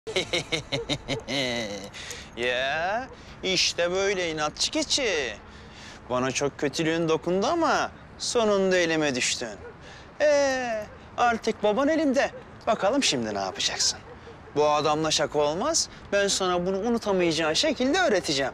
Ya işte böyle inatçı keçi. Bana çok kötülüğün dokundu ama sonunda elime düştün. Artık baban elimde. Bakalım şimdi ne yapacaksın? Bu adamla şaka olmaz. Ben sana bunu unutamayacağın şekilde öğreteceğim.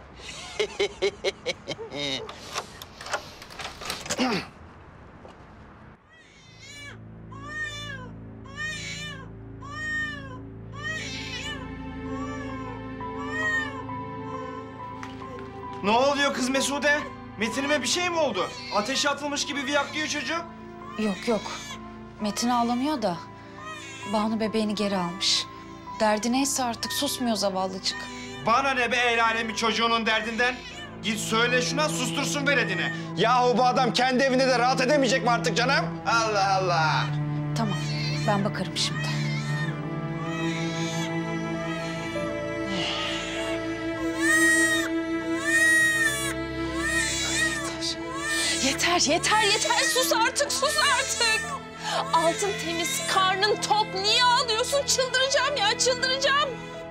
Ne oluyor kız Mesude? Metin'ime bir şey mi oldu? Ateşe atılmış gibi viyaklıyor çocuk. Yok. Metin ağlamıyor da Banu bebeğini geri almış. Derdi neyse artık susmuyor zavallıcık. Bana ne be el alemi çocuğunun derdinden? Git söyle şuna sustursun veledini. Yahu bu adam kendi evinde de rahat edemeyecek mi artık canım? Allah Allah! Tamam, ben bakarım şimdi. Yeter. Sus artık. Altın temiz, karnın tok. Niye ağlıyorsun? Çıldıracağım.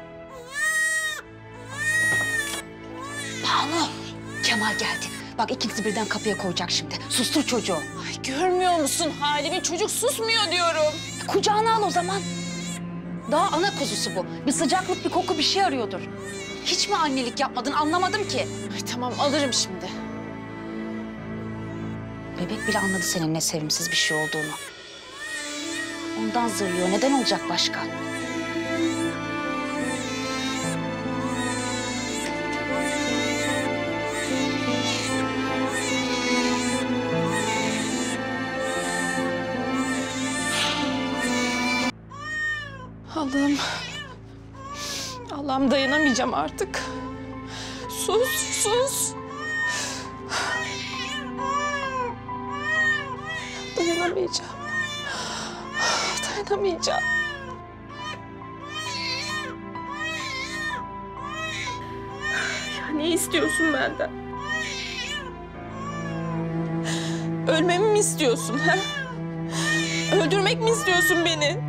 Banu, Kemal geldi. Bak ikinizi birden kapıya koyacak şimdi. Sustur çocuğu. Ay, görmüyor musun halimi? Çocuk susmuyor diyorum. Kucağına al o zaman. Daha ana kuzusu bu. Bir sıcaklık, bir koku, bir şey arıyordur. Hiç mi annelik yapmadın anlamadım ki. Ay, tamam alırım şimdi. Bebek bile anladı senin ne sevimsiz bir şey olduğunu. Ondan zırlıyor. Neden olacak başka? Allah'ım dayanamayacağım artık. Sus. Dayanamayacağım. Ya ne istiyorsun benden? Ölmemi mi istiyorsun ha? Öldürmek mi istiyorsun beni?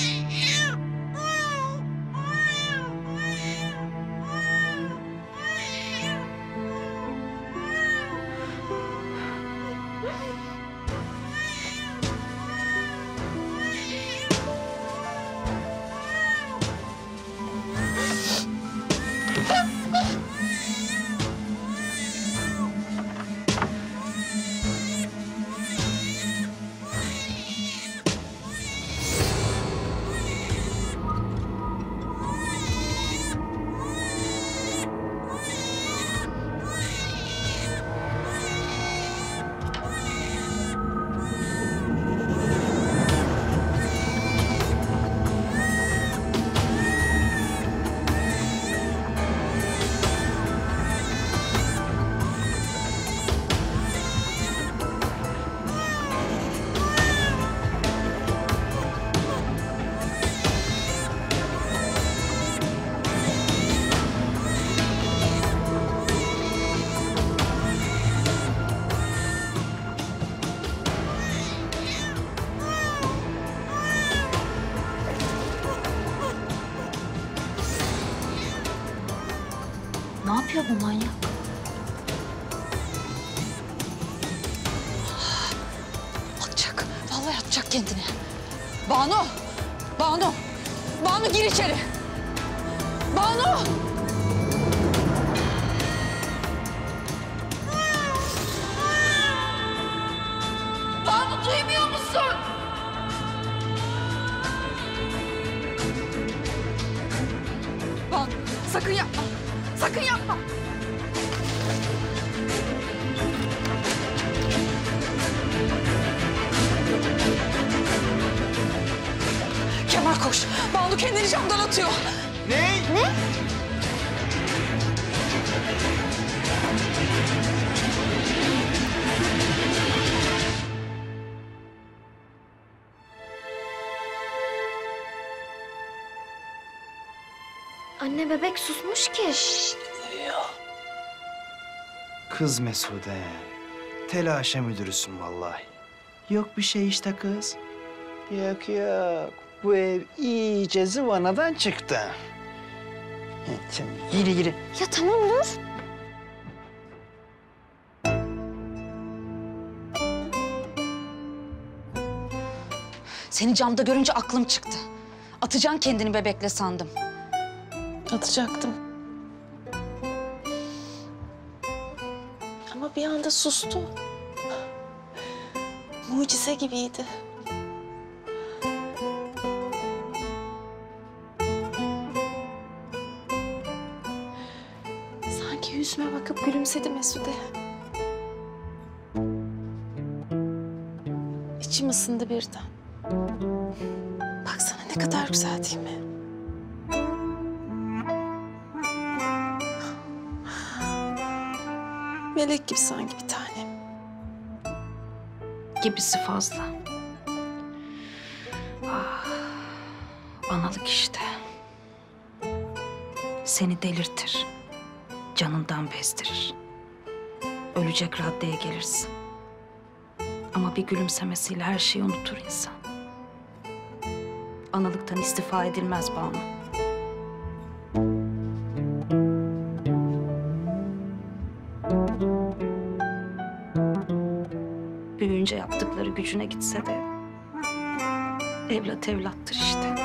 Ne yapıyor bu manyak? Atacak. Vallahi atacak kendini. Banu gir içeri. Banu! Banu duymuyor musun? Banu sakın yapma. Sakın yapma. Kemal koş. Banu kendini camdan atıyor. Ne? Anne bebek susmuş ki. Kız Mesude. Telaşa müdürüsün vallahi. Yok bir şey işte kız. Yok. bu ev iyice zıvanadan çıktı. Sen yürü. Ya tamam dur. Seni camda görünce aklım çıktı. Atacaksın kendini bebekle sandım. Atacaktım. Ama bir anda sustu. Mucize gibiydi. Sanki yüzüme bakıp gülümsedi Mesude. İçim ısındı birden. Baksana ne kadar güzel değil mi? Melek gibi sanki bir tane. Gibisi fazla. Analık işte. Seni delirtir. Canından bezdirir. Ölecek raddeye gelirsin. Ama bir gülümsemesiyle her şeyi unutur insan. Analıktan istifa edilmez Banu. Büyüyünce yaptıkları gücüne gitse de evlat evlattır işte.